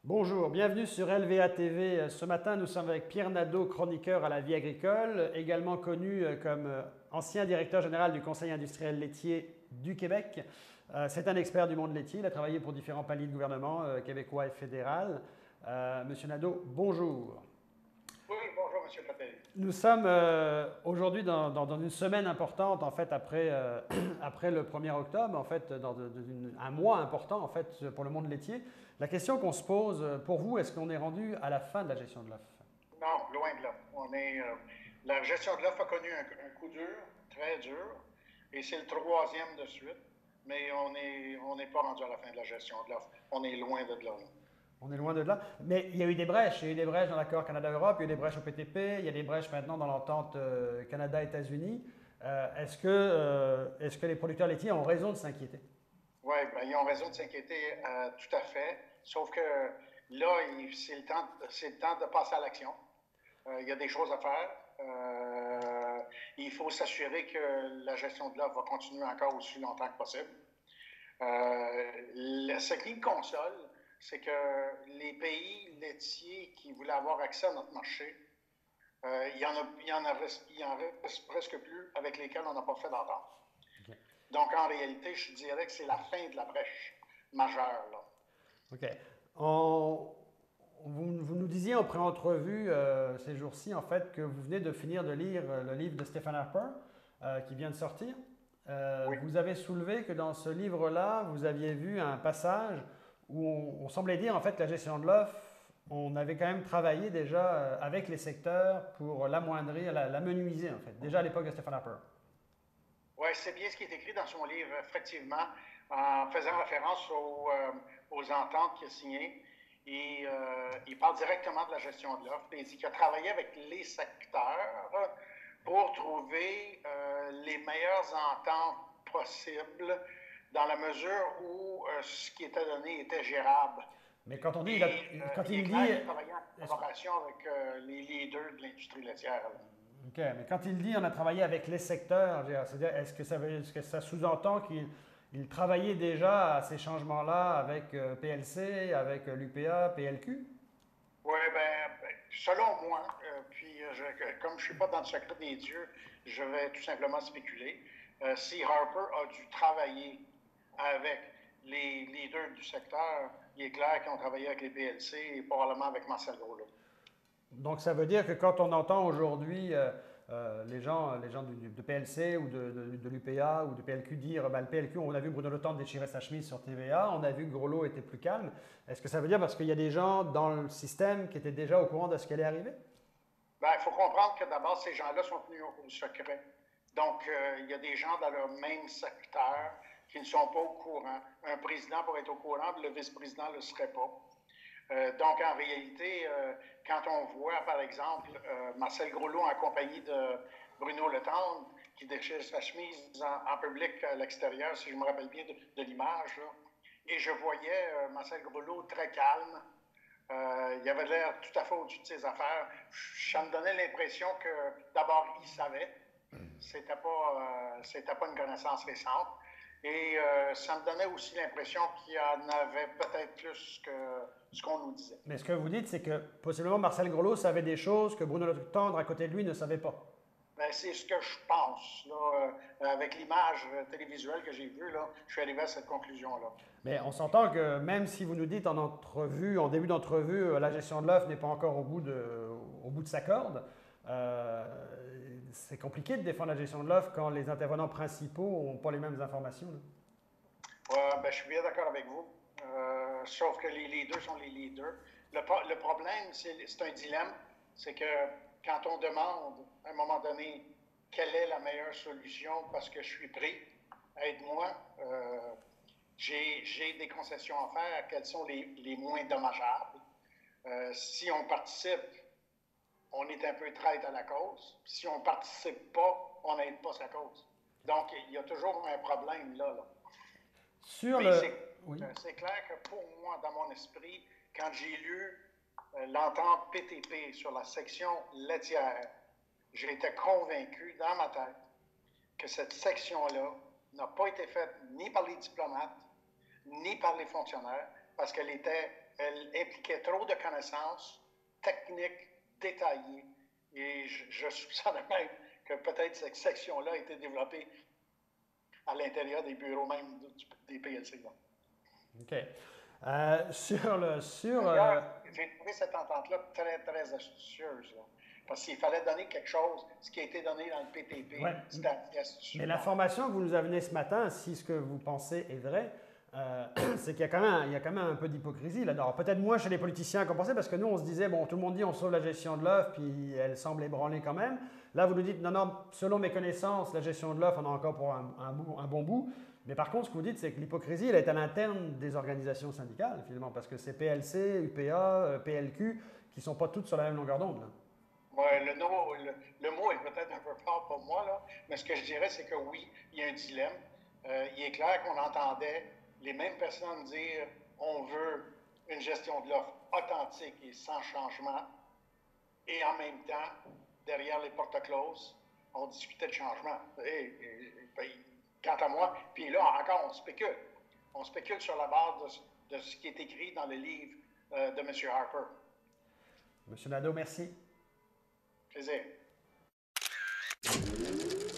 Bonjour, bienvenue sur LVA TV. Ce matin, nous sommes avec Pierre Nadeau, chroniqueur à la Vie agricole, également connu comme ancien directeur général du Conseil industriel laitier du Québec. C'est un expert du monde laitier. Il a travaillé pour différents paliers de gouvernement québécois et fédéral. Monsieur Nadeau, bonjour. Oui, bonjour, Monsieur Patel. Nous sommes aujourd'hui dans une semaine importante, en fait, après, après le 1er octobre, en fait, un mois important, en fait, pour le monde laitier. La question qu'on se pose, pour vous, est-ce qu'on est rendu à la fin de la gestion de l'œuf? Non, loin de là. La gestion de l'offre a connu un coup dur, très dur, et c'est le troisième de suite, mais on n'est pas rendu à la fin de la gestion de l'offre. On est loin de là. On est loin de là. Mais il y a eu des brèches. Il y a eu des brèches dans l'accord Canada-Europe, il y a eu des brèches au PTP, il y a des brèches maintenant dans l'entente Canada-États-Unis. Est-ce que les producteurs laitiers ont raison de s'inquiéter? Oui, ben, ils ont raison de s'inquiéter, tout à fait. Sauf que là, c'est le temps de passer à l'action. Il y a des choses à faire. Il faut s'assurer que la gestion de l'offre va continuer encore aussi longtemps que possible. Ce qui me console, c'est que les pays laitiers qui voulaient avoir accès à notre marché, il en reste presque plus avec lesquels on n'a pas fait d'entente. OK. Donc, en réalité, je dirais que c'est la fin de la brèche majeure, là. OK. Vous nous disiez en pré-entrevue ces jours-ci, en fait, que vous venez de finir de lire le livre de Stephen Harper qui vient de sortir. Oui. Vous avez soulevé que dans ce livre-là, vous aviez vu un passage où on semblait dire en fait que la gestion de l'offre, on avait quand même travaillé déjà avec les secteurs pour l'amoindrir, l'amenuiser en fait, déjà à l'époque de Stephen Harper. Oui, c'est bien ce qui est écrit dans son livre, effectivement, en faisant référence aux ententes qu'il a signées. Il parle directement de la gestion de l'offre. Il dit qu'il a travaillé avec les secteurs pour trouver les meilleures ententes possibles dans la mesure où ce qui était donné était gérable. Mais quand on dit, quand Il est il clair dit, qu'il travaillait en collaboration avec les leaders de l'industrie laitière, là. OK, mais quand il dit on a travaillé avec les secteurs, c'est-à-dire, est-ce que ça sous-entend qu'il travaillait déjà à ces changements-là avec PLC, avec l'UPA, PLQ? Oui, selon moi, comme je ne suis pas dans le secret des dieux, je vais tout simplement spéculer. Si Harper a dû travailler avec les leaders du secteur, il est clair qu'ils ont travaillé avec les PLC et probablement avec Marcel Gros. Donc ça veut dire que quand on entend aujourd'hui les gens de PLC ou de l'UPA ou de PLQ dire ben, le PLQ, on a vu Bruno Le Temps déchirer sa chemise sur TVA, on a vu que Groslo était plus calme. Est-ce que ça veut dire parce qu'il y a des gens dans le système qui étaient déjà au courant de ce qui allait arriver? Il faut comprendre que d'abord, ces gens-là sont tenus au secret. Donc, il y a des gens dans leur même secteur qui ne sont pas au courant. Un président pourrait être au courant, le vice-président ne le serait pas. Donc, en réalité, quand on voit, par exemple, Marcel Groslot en compagnie de Bruno Le Tendre, qui déchire sa chemise en public à l'extérieur, si je me rappelle bien de l'image, là, et je voyais Marcel Groslot très calme. Il avait l'air tout à fait au-dessus de ses affaires. Ça me donnait l'impression que, d'abord, il savait. C'était pas une connaissance récente. Et ça me donnait aussi l'impression qu'il y en avait peut-être plus que ce qu'on nous disait. Mais ce que vous dites, c'est que possiblement Marcel Groslo savait des choses que Bruno Le Tendre à côté de lui ne savait pas. C'est ce que je pense. Là, avec l'image télévisuelle que j'ai vue, là, je suis arrivé à cette conclusion-là. Mais on s'entend que même si vous nous dites en entrevue, en début d'entrevue, la gestion de l'œuf n'est pas encore au bout de sa corde, c'est compliqué de défendre la gestion de l'œuf quand les intervenants principaux n'ont pas les mêmes informations. Je suis bien d'accord avec vous. Sauf que les leaders sont les leaders. Le problème, c'est un dilemme, c'est que quand on demande, à un moment donné, quelle est la meilleure solution parce que je suis pris, aide-moi, j'ai des concessions à faire, quelles sont les moins dommageables. Si on participe, on est un peu traître à la cause. Si on ne participe pas, on n'aide pas sa cause. Donc, il y a toujours un problème là. Sur Mais le... Oui. c'est clair que pour moi, dans mon esprit, quand j'ai lu l'entente PTP sur la section laitière, j'ai été convaincu dans ma tête que cette section-là n'a pas été faite ni par les diplomates, ni par les fonctionnaires, parce qu'elle était elle impliquait trop de connaissances techniques détaillées. Et je soupçonne même que peut-être cette section-là a été développée à l'intérieur des bureaux même des PLC. Là. OK. Sur J'ai trouvé cette entente-là très, très astucieuse. Là. Parce qu'il fallait donner quelque chose, ce qui a été donné dans le PTP, ouais. c'était astucieux. Mais l'information que vous nous amenez ce matin, si ce que vous pensez est vrai, c'est qu'il y a quand même un peu d'hypocrisie là-dedans. Peut-être moins chez les politiciens qu'on pensait, parce que nous, on se disait, bon, tout le monde dit on sauve la gestion de l'offre, puis elle semble ébranlée quand même. Là, vous nous dites, non, non, selon mes connaissances, la gestion de l'offre, on a encore pour un bon bout. Mais par contre, ce que vous dites, c'est que l'hypocrisie, elle est à l'interne des organisations syndicales, finalement, parce que c'est PLC, UPA, PLQ, qui ne sont pas toutes sur la même longueur d'onde. Oui, le mot est peut-être un peu fort pour moi, là, mais ce que je dirais, c'est que oui, il y a un dilemme. Il est clair qu'on entendait les mêmes personnes dire on veut une gestion de l'offre authentique et sans changement, et en même temps, derrière les portes closes, on discutait de changement. Quant à moi, puis là encore, on spécule. On spécule sur la base de ce qui est écrit dans le livre de M. Harper. M. Nadeau, merci. Plaisir.